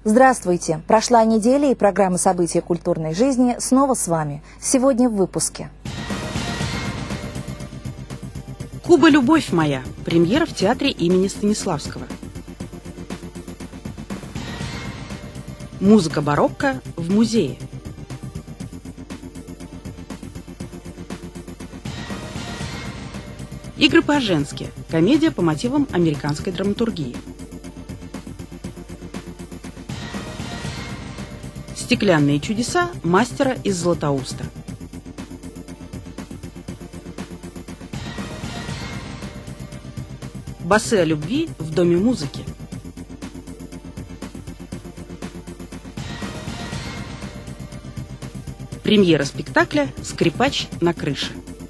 Здравствуйте! Прошла неделя, и программа «События культурной жизни» снова с вами. Сегодня в выпуске. Куба «Любовь моя». Премьера в театре имени Станиславского. Музыка барокко в музее. Игры по-женски. Комедия по мотивам американской драматургии. Стеклянные чудеса мастера из Златоуста. Басы о любви в Доме музыки. Премьера спектакля «Скрипач на крыше».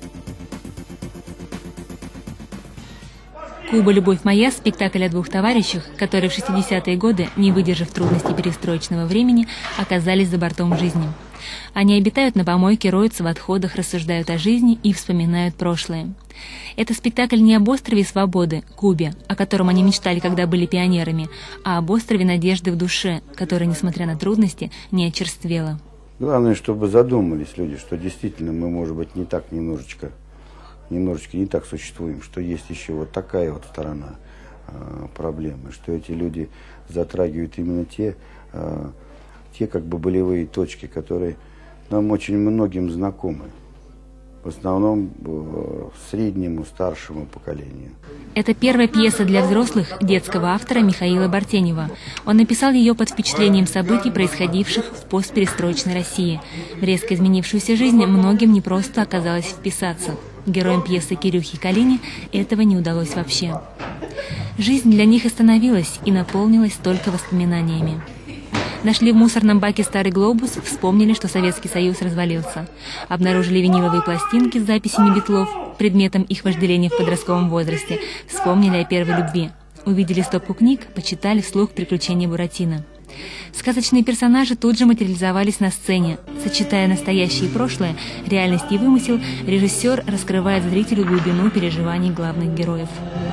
«Куба. Любовь моя» – спектакль о двух товарищах, которые в 60-е годы, не выдержав трудностей перестроечного времени, оказались за бортом жизни. Они обитают на помойке, роются в отходах, рассуждают о жизни и вспоминают прошлое. Это спектакль не об острове свободы, Кубе, о котором они мечтали, когда были пионерами, а об острове надежды в душе, которая, несмотря на трудности, не очерствела. Главное, чтобы задумались люди, что действительно мы, может быть, не так немножечко не так существуем, что есть еще вот такая вот сторона проблемы, что эти люди затрагивают именно те как бы болевые точки, которые нам очень многим знакомы, в основном среднему, старшему поколению. Это первая пьеса для взрослых детского автора Михаила Бартенева. Он написал ее под впечатлением событий, происходивших в постперестроечной России. В резко изменившуюся жизнь многим непросто оказалось вписаться. Героям пьесы Кирюхе Калине этого не удалось вообще. Жизнь для них остановилась и наполнилась только воспоминаниями. Нашли в мусорном баке старый глобус, вспомнили, что Советский Союз развалился. Обнаружили виниловые пластинки с записями Битлов, предметом их вожделения в подростковом возрасте. Вспомнили о первой любви. Увидели стопку книг, почитали вслух «Приключения Буратино». Сказочные персонажи тут же материализовались на сцене. Сочетая настоящее и прошлое, реальность и вымысел, режиссер раскрывает зрителю глубину переживаний главных героев.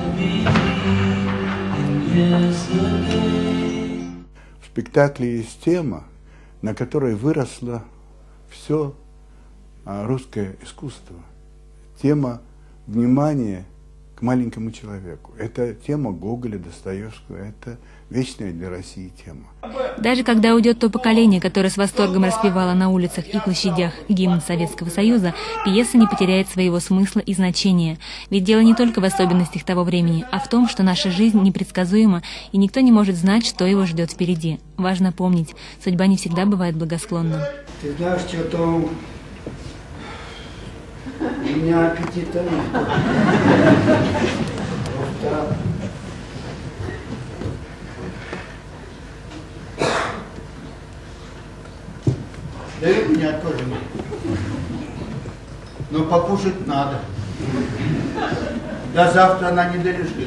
В спектакле есть тема, на которой выросло все русское искусство. Тема внимания к маленькому человеку. Это тема Гоголя, Достоевского, это вечная для России тема. Даже когда уйдет то поколение, которое с восторгом распевало на улицах и площадях гимн Советского Союза, пьеса не потеряет своего смысла и значения. Ведь дело не только в особенностях того времени, а в том, что наша жизнь непредсказуема, и никто не может знать, что его ждет впереди. Важно помнить, судьба не всегда бывает благосклонна. Ты знаешь, что-то у меня аппетита нет. Да и у меня тоже нет. Но покушать надо. До завтра она не долежит.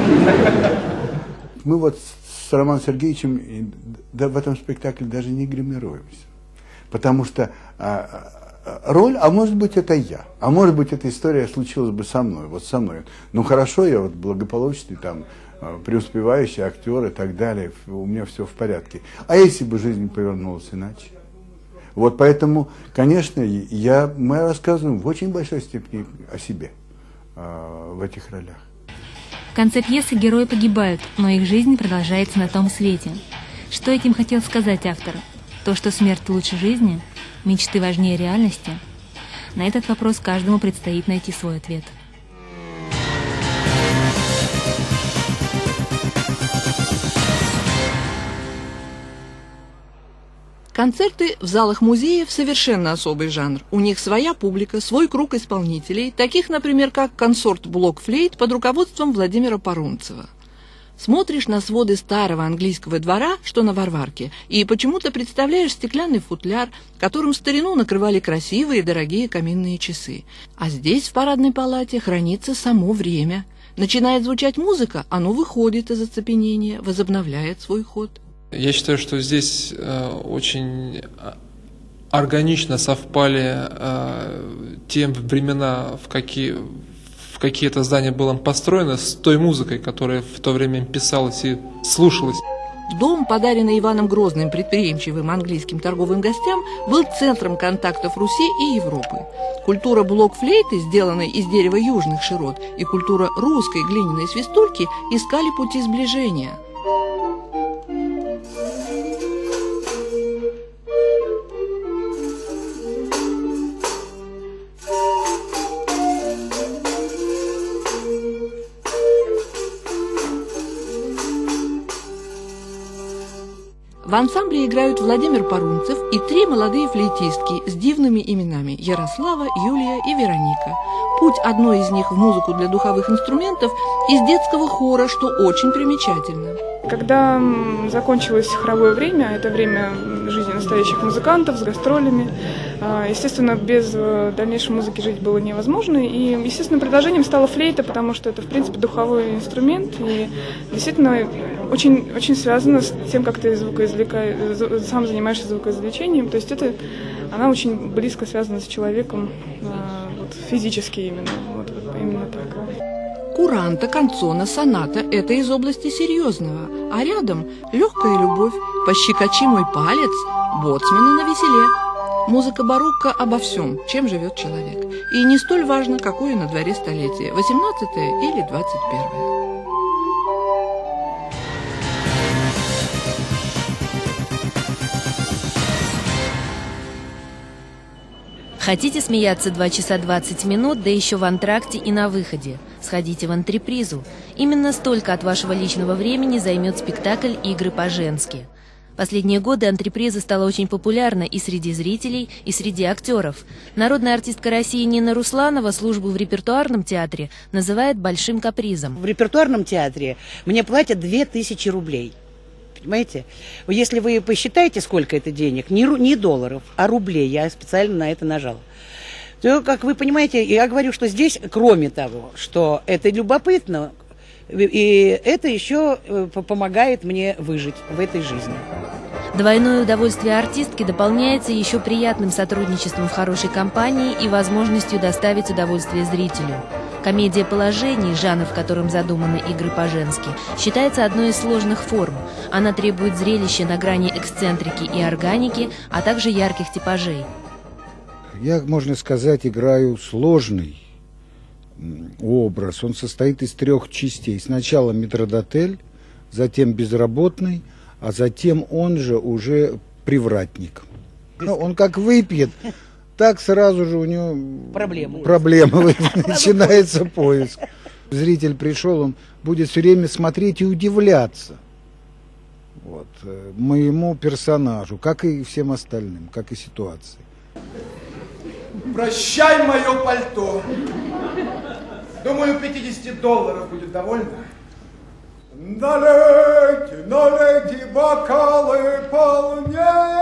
Мы вот с Романом Сергеевичем в этом спектакле даже не гримируемся. Потому что роль, а может быть это я, а может быть эта история случилась бы со мной, вот со мной. Ну хорошо, я вот благополучный там преуспевающий актер и так далее, у меня все в порядке. А если бы жизнь повернулась иначе? Вот поэтому, конечно, мы рассказываем в очень большой степени о себе в этих ролях. В конце пьесы герои погибают, но их жизнь продолжается на том свете. Что этим хотел сказать автор? То, что смерть лучше жизни? Мечты важнее реальности? На этот вопрос каждому предстоит найти свой ответ. Концерты в залах музеев – совершенно особый жанр. У них своя публика, свой круг исполнителей, таких, например, как консорт блокфлейт под руководством Владимира Парумцева. Смотришь на своды старого английского двора, что на Варварке, и почему-то представляешь стеклянный футляр, которым в старину накрывали красивые дорогие каминные часы. А здесь, в парадной палате, хранится само время. Начинает звучать музыка, оно выходит из оцепенения, возобновляет свой ход. Я считаю, что здесь очень органично совпали те времена, в какие это здание было построено, с той музыкой, которая в то время писалась и слушалась. Дом, подаренный Иваном Грозным предприимчивым английским торговым гостям, был центром контактов Руси и Европы. Культура блокфлейты, сделанной из дерева южных широт, и культура русской глиняной свистульки искали пути сближения. В ансамбле играют Владимир Парунцев и 3 молодые флейтистки с дивными именами – Ярослава, Юлия и Вероника. Путь одной из них в музыку для духовых инструментов из детского хора, что очень примечательно. Когда закончилось хоровое время, это время жизни настоящих музыкантов с гастролями, естественно, без дальнейшей музыки жить было невозможно. И, естественно, предложением стала флейта, потому что это, в принципе, духовой инструмент. И действительно очень, очень связано с тем, как ты сам занимаешься звукоизвлечением. То есть она очень близко связана с человеком, вот, физически именно. Вот, именно так. Куранта, канцона, соната – это из области серьезного, а рядом легкая любовь, пощекочи мой палец, боцманы на веселе. Музыка барокко обо всем, чем живет человек. И не столь важно, какое на дворе столетие – 18-е или 21-е. Хотите смеяться 2 часа 20 минут, да еще в антракте и на выходе? Сходите в антрепризу. Именно столько от вашего личного времени займет спектакль «Игры по-женски». Последние годы антреприза стала очень популярна и среди зрителей, и среди актеров. Народная артистка России Нина Русланова службу в репертуарном театре называет большим капризом. В репертуарном театре мне платят 2000 рублей. Понимаете? Если вы посчитаете, сколько это денег, не долларов, а рублей, я специально на это нажала, то, как вы понимаете, я говорю, что здесь, кроме того, что это любопытно, и это еще помогает мне выжить в этой жизни. Двойное удовольствие артистки дополняется еще приятным сотрудничеством в хорошей компании и возможностью доставить удовольствие зрителю. Комедия положений, жанр, в котором задуманы игры по-женски, считается одной из сложных форм. Она требует зрелища на грани эксцентрики и органики, а также ярких типажей. Я, можно сказать, играю сложный образ. Он состоит из 3 частей. Сначала метрдотель, затем безработный, а затем он же уже привратник. Он как выпьет, так сразу же у него проблемы. Начинается поиск. Зритель пришел, он будет все время смотреть и удивляться вот, моему персонажу, как и всем остальным, как и ситуации. Прощай мое пальто. Думаю, $50 будет довольно. Налейте бокалы полнее.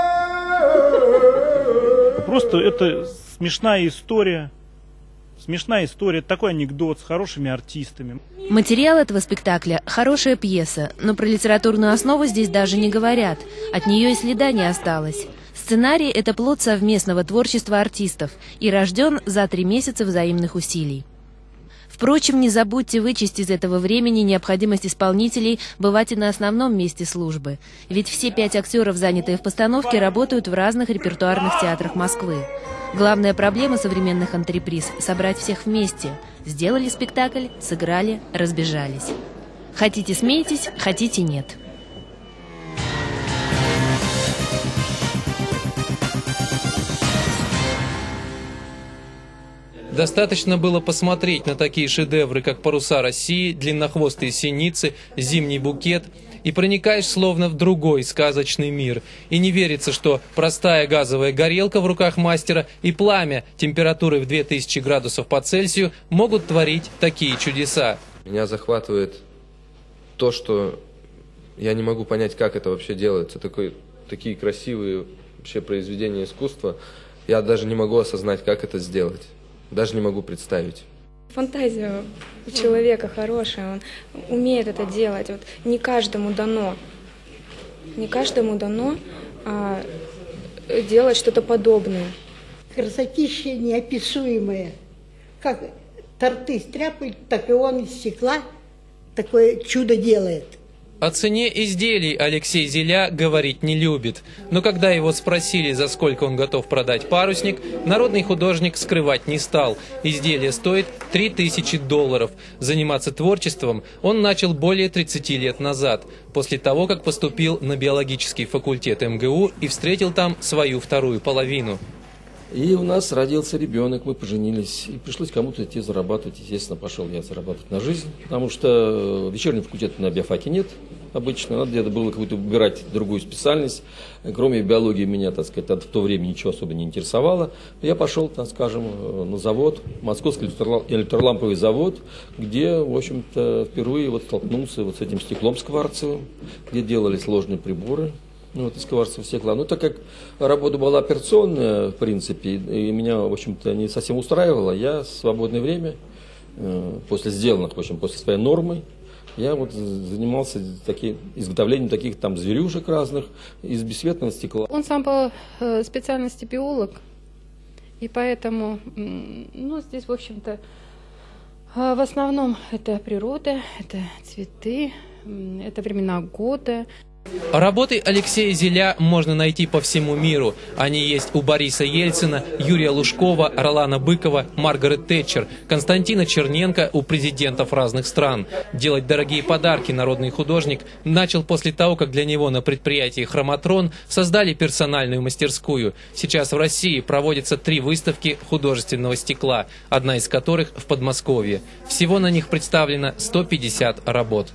Просто это смешная история, такой анекдот с хорошими артистами. Материал этого спектакля – хорошая пьеса, но про литературную основу здесь даже не говорят. От нее и следа не осталось. Сценарий – это плод совместного творчества артистов и рожден за 3 месяца взаимных усилий. Впрочем, не забудьте вычесть из этого времени необходимость исполнителей бывать и на основном месте службы. Ведь все 5 актеров, занятые в постановке, работают в разных репертуарных театрах Москвы. Главная проблема современных антреприз – собрать всех вместе. Сделали спектакль, сыграли, разбежались. Хотите – смейтесь, хотите – нет. Достаточно было посмотреть на такие шедевры, как «Паруса России», «Длиннохвостые синицы», «Зимний букет», и проникаешь словно в другой сказочный мир. И не верится, что простая газовая горелка в руках мастера и пламя температурой в 2000 градусов по Цельсию могут творить такие чудеса. Меня захватывает то, что я не могу понять, как это вообще делается. Такие красивые вообще произведения искусства. Я даже не могу осознать, как это сделать. Даже не могу представить. Фантазия у человека хорошая, он умеет это делать. Вот не каждому дано. Не каждому дано делать что-то подобное. Красотища неописуемая. Как торты стряпают, так и он из стекла такое чудо делает. О цене изделий Алексей Зиля говорить не любит. Но когда его спросили, за сколько он готов продать парусник, народный художник скрывать не стал. Изделие стоит $3000. Заниматься творчеством он начал более 30 лет назад, после того, как поступил на биологический факультет МГУ и встретил там свою вторую половину. И у нас родился ребенок, мы поженились, и пришлось кому-то идти зарабатывать. Естественно, пошел я зарабатывать на жизнь, потому что вечернего факультета на биофаке нет обычно, надо где-то было какую-то выбирать другую специальность. Кроме биологии меня, так сказать, в то время ничего особо не интересовало. Я пошел, так скажем, на завод, Московский электроламповый завод, где, в общем-то, впервые вот столкнулся вот с этим стеклом скварцевым, где делали сложные приборы. Вот, из скварцевого стекла. Но так как работа была операционная, в принципе, и меня, в общем-то, не совсем устраивало, я в свободное время, после сделанных, в общем, после своей нормы, я вот занимался изготовлением таких там зверюшек разных из бесцветного стекла. Он сам по специальности биолог, и поэтому, ну, здесь, в общем-то, в основном это природа, это цветы, это времена года. Работы Алексея Зиля можно найти по всему миру. Они есть у Бориса Ельцина, Юрия Лужкова, Ролана Быкова, Маргарет Тэтчер, Константина Черненко у президентов разных стран. Делать дорогие подарки народный художник начал после того, как для него на предприятии «Хроматрон» создали персональную мастерскую. Сейчас в России проводятся 3 выставки художественного стекла, одна из которых в Подмосковье. Всего на них представлено 150 работ.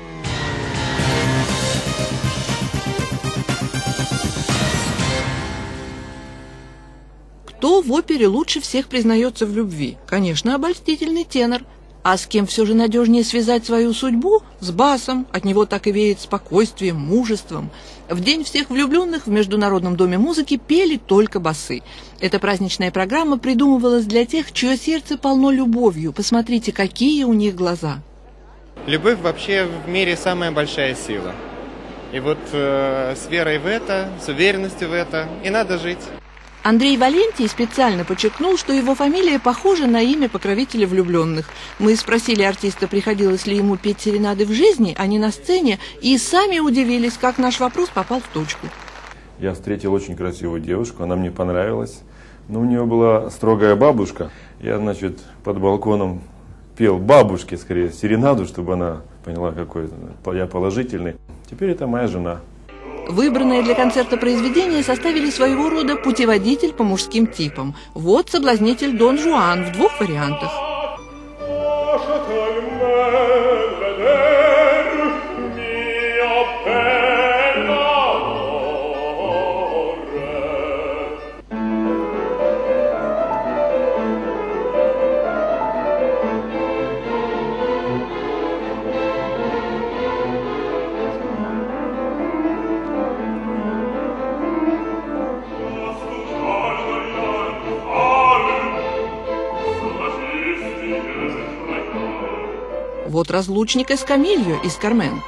Кто в опере лучше всех признается в любви? Конечно, обольстительный тенор. А с кем все же надежнее связать свою судьбу? С басом. От него так и веет спокойствием, мужеством. В День всех влюбленных в Международном доме музыки пели только басы. Эта праздничная программа придумывалась для тех, чье сердце полно любовью. Посмотрите, какие у них глаза. Любовь вообще в мире самая большая сила. И вот с верой в это, с уверенностью в это и надо жить. Андрей Валентий специально подчеркнул, что его фамилия похожа на имя покровителя влюбленных. Мы спросили артиста, приходилось ли ему петь серенады в жизни, а не на сцене, и сами удивились, как наш вопрос попал в точку. Я встретил очень красивую девушку, она мне понравилась, но у нее была строгая бабушка. Я, значит, под балконом пел бабушке, скорее, серенаду, чтобы она поняла, какой я положительный. Теперь это моя жена. Выбранное для концерта произведение составили своего рода путеводитель по мужским типам. Вот соблазнитель Дон Жуан в 2 вариантах. Вот разлучник Эскамильо из «Кармен».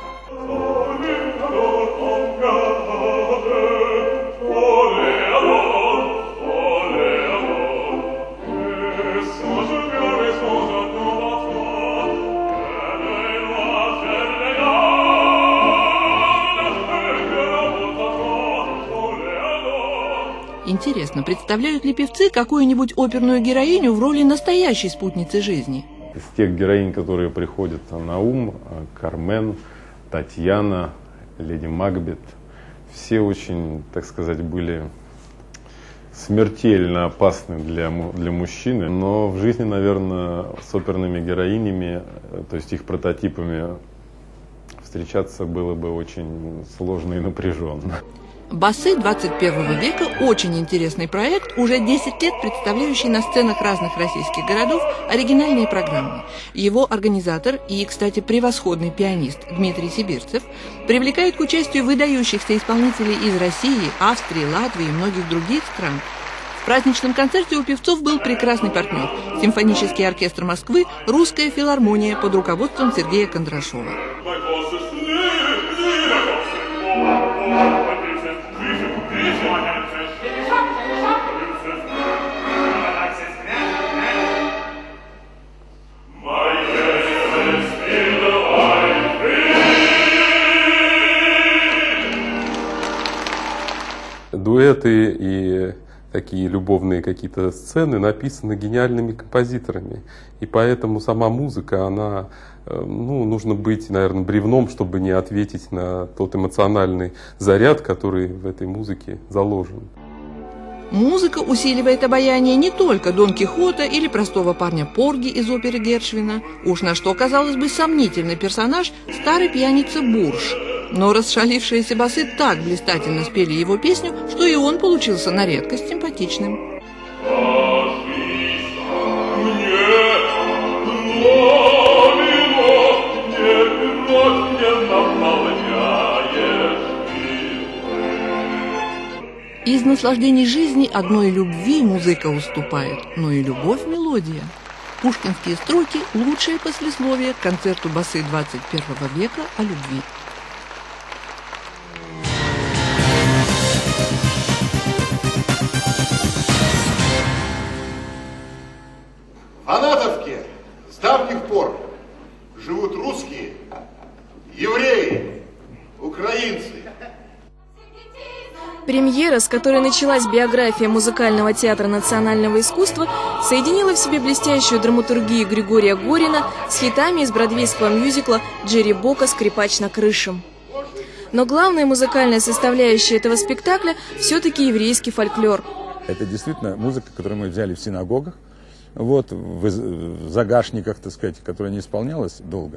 Интересно, представляют ли певцы какую-нибудь оперную героиню в роли настоящей спутницы жизни? Из тех героинь, которые приходят на ум, Кармен, Татьяна, леди Макбет, все очень, так сказать, были смертельно опасны для мужчины. Но в жизни, наверное, с оперными героинями, то есть их прототипами, встречаться было бы очень сложно и напряженно. «Басы 21 века» – очень интересный проект, уже 10 лет представляющий на сценах разных российских городов оригинальные программы. Его организатор и, кстати, превосходный пианист Дмитрий Сибирцев привлекает к участию выдающихся исполнителей из России, Австрии, Латвии и многих других стран. В праздничном концерте у певцов был прекрасный партнер – симфонический оркестр Москвы, Русская филармония под руководством Сергея Кондрашова. Дуэты и такие любовные какие-то сцены написаны гениальными композиторами. И поэтому сама музыка, она, нужно быть, наверное, бревном, чтобы не ответить на тот эмоциональный заряд, который в этой музыке заложен. Музыка усиливает обаяние не только Дон Кихота или простого парня Порги из оперы Гершвина. Уж на что, казалось бы, сомнительный персонаж – старый пьяница Бурж. Но расшалившиеся басы так блистательно спели его песню, что и он получился на редкость симпатичным. Из наслаждений жизни одной любви музыка уступает, но и любовь – мелодия. Пушкинские строки – лучшее послесловие к концерту басы 21 века о любви. В Анатовке с давних пор живут русские, евреи, украинцы. Премьера, с которой началась биография музыкального театра национального искусства, соединила в себе блестящую драматургию Григория Горина с хитами из бродвейского мюзикла «Джерри Бока. Скрипач на крыше». Но главная музыкальная составляющая этого спектакля все-таки еврейский фольклор. Это действительно музыка, которую мы взяли в синагогах, в загашниках, так сказать, которая не исполнялась долго.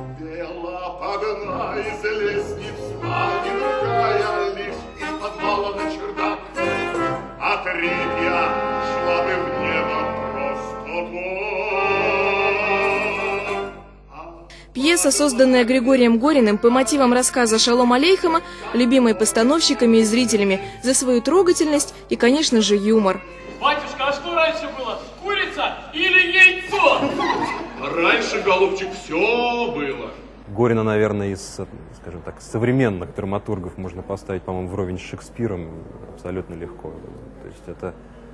Пьеса, созданная Григорием Гориным по мотивам рассказа Шалом Алейхема, любимой постановщиками и зрителями за свою трогательность и, конечно же, юмор. Батюшка, а что раньше было? Курица или яйцо? Раньше, голубчик, все было. Горина, наверное, из, скажем так, современных драматургов можно поставить, по-моему, вровень с Шекспиром абсолютно легко. То есть это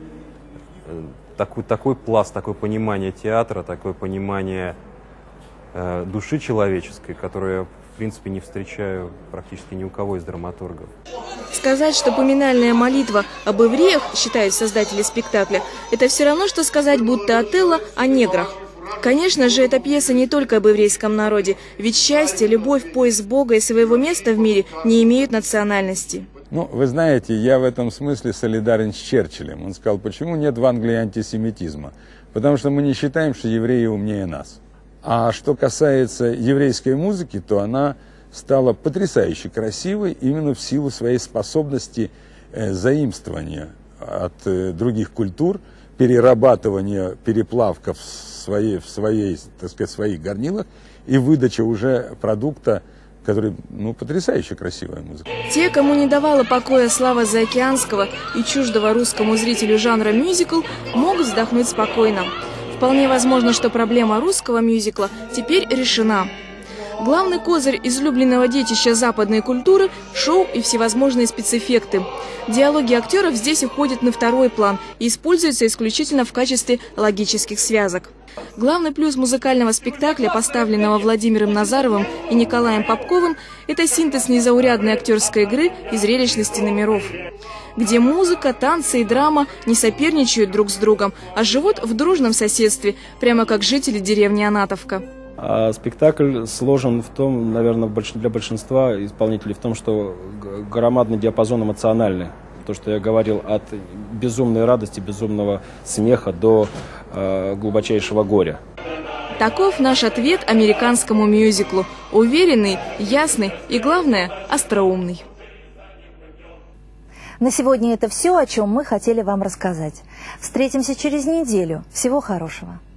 такой пласт, такое понимание театра, такое понимание души человеческой, которую я, в принципе, не встречаю практически ни у кого из драматургов. Сказать, что поминальная молитва об евреях, считают создатели спектакля, это все равно, что сказать, будто Отелло о неграх. Конечно же, эта пьеса не только об еврейском народе, ведь счастье, любовь, поиск Бога и своего места в мире не имеют национальности. Вы знаете, я в этом смысле солидарен с Черчиллем. Он сказал, почему нет в Англии антисемитизма? Потому что мы не считаем, что евреи умнее нас. А что касается еврейской музыки, то она стала потрясающе красивой именно в силу своей способности заимствования от других культур, перерабатывания переплавков в своих горнилах и выдача уже продукта, который, потрясающе красивая музыка. Те, кому не давала покоя слава заокеанского и чуждого русскому зрителю жанра мюзикл, могут вздохнуть спокойно. Вполне возможно, что проблема русского мюзикла теперь решена. Главный козырь излюбленного детища западной культуры – шоу и всевозможные спецэффекты. Диалоги актеров здесь уходят на второй план и используются исключительно в качестве логических связок. Главный плюс музыкального спектакля, поставленного Владимиром Назаровым и Николаем Попковым, это синтез незаурядной актерской игры и зрелищности номеров, где музыка, танцы и драма не соперничают друг с другом, а живут в дружном соседстве, прямо как жители деревни Анатовка. Спектакль сложен в том, наверное, для большинства исполнителей, в том, что громадный диапазон эмоциональный. То, что я говорил, от безумной радости, безумного смеха до глубочайшего горя. Таков наш ответ американскому мюзиклу. Уверенный, ясный и, главное, остроумный. На сегодня это все, о чем мы хотели вам рассказать. Встретимся через неделю. Всего хорошего.